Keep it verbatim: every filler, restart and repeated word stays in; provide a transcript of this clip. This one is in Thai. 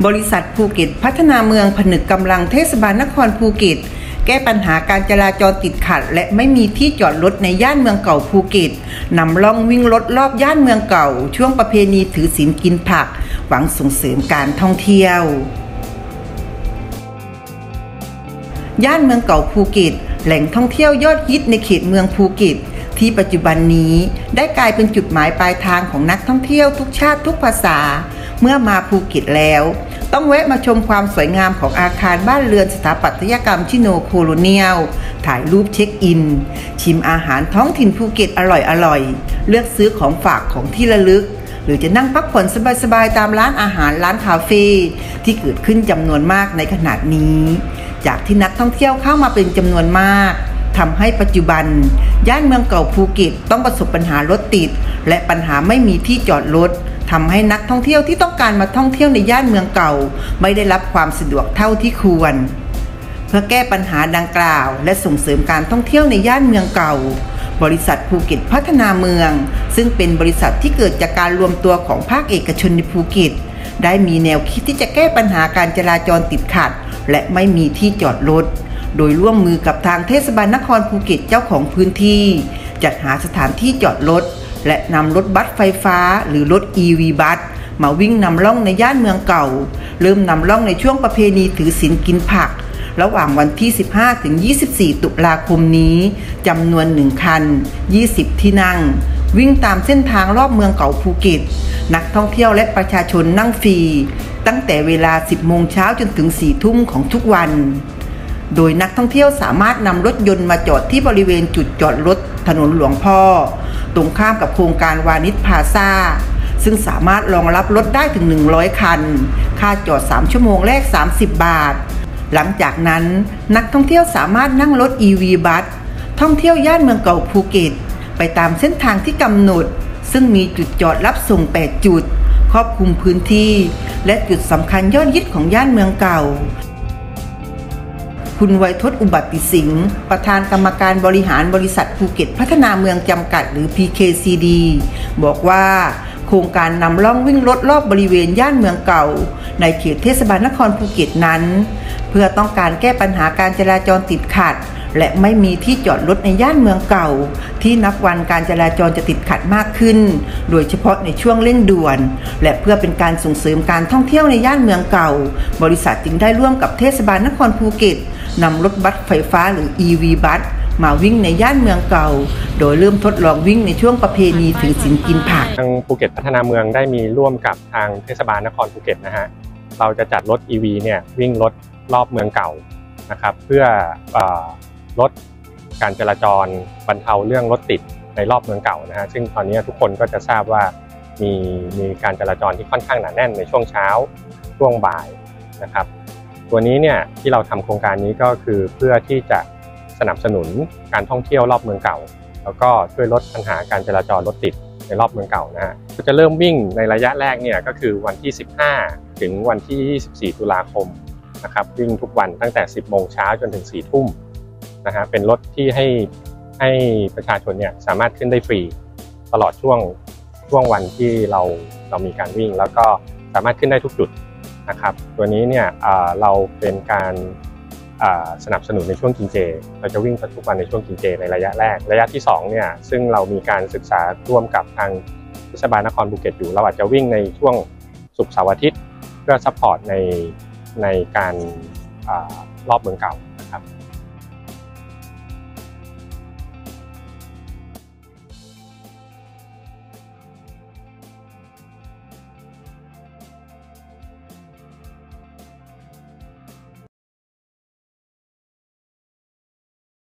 บริษัทภูเก็ตพัฒนาเมืองผนึกกำลังเทศบาลนครภูเก็ตแก้ปัญหาการจราจรติดขัดและไม่มีที่จอดรถในย่านเมืองเก่าภูเก็ตนำล่องวิ่งรถรอบย่านเมืองเก่าช่วงประเพณีถือศีลกินผักหวังส่งเสริมการท่องเที่ยวย่านเมืองเก่าภูเก็ตแหล่งท่องเที่ยวยอดฮิตในเขตเมืองภูเก็ตที่ปัจจุบันนี้ได้กลายเป็นจุดหมายปลายทางของนักท่องเที่ยวทุกชาติทุกภาษาเมื่อมาภูเก็ตแล้วต้องแวะมาชมความสวยงามของอาคารบ้านเรือนสถาปัตยกรรมชิโนโคโลเนียลถ่ายรูปเช็คอินชิมอาหารท้องถิ่นภูเก็ตอร่อยๆเลือกซื้อของฝากของที่ระลึกหรือจะนั่งพักผ่อนสบายๆตามร้านอาหารร้านคาเฟ่ที่เกิดขึ้นจำนวนมากในขณะนี้จากที่นักท่องเที่ยวเข้ามาเป็นจำนวนมากทำให้ปัจจุบันย่านเมืองเก่าภูเก็ตต้องประสบปัญหารถติดและปัญหาไม่มีที่จอดรถทำให้นักท่องเที่ยวที่ต้องการมาท่องเที่ยวในย่านเมืองเก่าไม่ได้รับความสะดวกเท่าที่ควรเพื่อแก้ปัญหาดังกล่าวและส่งเสริมการท่องเที่ยวในย่านเมืองเก่าบริษัทภูเก็ตพัฒนาเมืองซึ่งเป็นบริษัทที่เกิดจากการรวมตัวของภาคเอกชนในภูเก็ตได้มีแนวคิดที่จะแก้ปัญหาการจราจรติดขัดและไม่มีที่จอดรถโดยร่วมมือกับทางเทศบาลนครภูเก็ตเจ้าของพื้นที่จัดหาสถานที่จอดรถและนำรถบัสไฟฟ้าหรือรถ อี วี บัสมาวิ่งนำล่องในย่านเมืองเก่าเริ่มนำล่องในช่วงประเพณีถือศีลกินผักระหว่างวันที่สิบห้าถึงยี่สิบสี่ตุลาคมนี้จำนวนหนึ่งคันยี่สิบที่นั่งวิ่งตามเส้นทางรอบเมืองเก่าภูเก็ตนักท่องเที่ยวและประชาชนนั่งฟรีตั้งแต่เวลาสิบโมงเช้าจนถึงสี่ทุ่มของทุกวันโดยนักท่องเที่ยวสามารถนำรถยนต์มาจอดที่บริเวณจุดจอดรถถนนหลวงพ่อตรงข้ามกับโครงการวานิชพลาซ่าซึ่งสามารถรองรับรถได้ถึงหนึ่งร้อยคันค่าจอดสามชั่วโมงแรกสามสิบบาทหลังจากนั้นนักท่องเที่ยวสามารถนั่งรถ อี วี บัสท่องเที่ยวย่านเมืองเก่าภูเก็ตไปตามเส้นทางที่กำหนดซึ่งมีจุดจอดรับส่งแปดจุดครอบคลุมพื้นที่และจุดสำคัญยอดฮิตของย่านเมืองเก่าคุณไวยทศอุบัติสิงห์ประธานกรรมการบริหารบริษัทภูเก็ตพัฒนาเมืองจำกัดหรือ พี เค ซี ดี บอกว่าโครงการนำล่องวิ่งรถรอบบริเวณย่านเมืองเก่าในเขตเทศบาลนครภูเก็ตนั้นเพื่อต้องการแก้ปัญหาการจราจรติดขัดและไม่มีที่จอดรถในย่านเมืองเก่าที่นับวันการจราจรจะติดขัดมากขึ้นโดยเฉพาะในช่วงเร่งด่วนและเพื่อเป็นการส่งเสริมการท่องเที่ยวในย่านเมืองเก่าบริษัทจึงได้ร่วมกับเทศบาลนครภูเก็ตนำรถบัสไฟฟ้าหรือ อี วี บัสมาวิ่งในย่านเมืองเก่าโดยเริ่มทดลองวิ่งในช่วงประเพณีถือศีลกินผักทางภูเก็ตพัฒนาเมืองได้มีร่วมกับทางเทศบาลนครภูเก็ตนะฮะเราจะจัดรถ อี วี เนี่ยวิ่งรถรอบเมืองเก่านะครับเพื่อลดการจราจรบรรเทาเรื่องรถติดในรอบเมืองเก่านะฮะซึ่งตอนนี้ทุกคนก็จะทราบว่ามีมีการจราจรที่ค่อนข้างหนาแน่นในช่วงเช้าช่วงบ่ายนะครับตัวนี้เนี่ยที่เราทำโครงการนี้ก็คือเพื่อที่จะสนับสนุนการท่องเที่ยวรอบเมืองเก่าแล้วก็ช่วยลดปัญหาการจราจรรถติดในรอบเมืองเก่านะฮะจะเริ่มวิ่งในระยะแรกเนี่ยก็คือวันที่สิบห้าถึงวันที่ยี่สิบสี่ตุลาคมนะครับวิ่งทุกวันตั้งแต่สิบโมงเช้าจนถึงสี่ทุ่มนะฮะเป็นรถที่ให้ให้ประชาชนเนี่ยสามารถขึ้นได้ฟรีตลอดช่วงช่วงวันที่เราเรามีการวิ่งแล้วก็สามารถขึ้นได้ทุกจุดนะครับตัวนี้เนี่ยเราเป็นการสนับสนุนในช่วงกินเจเราจะวิ่งทุกวันในช่วงกินเจในระยะแรกระยะที่สองเนี่ยซึ่งเรามีการศึกษาร่วมกับทางเทศบาลนครภูเก็ตอยู่เราอาจจะวิ่งในช่วงศุกร์เสาร์อาทิตย์เพื่อซัพพอร์ตในในการรอบเมืองเก่า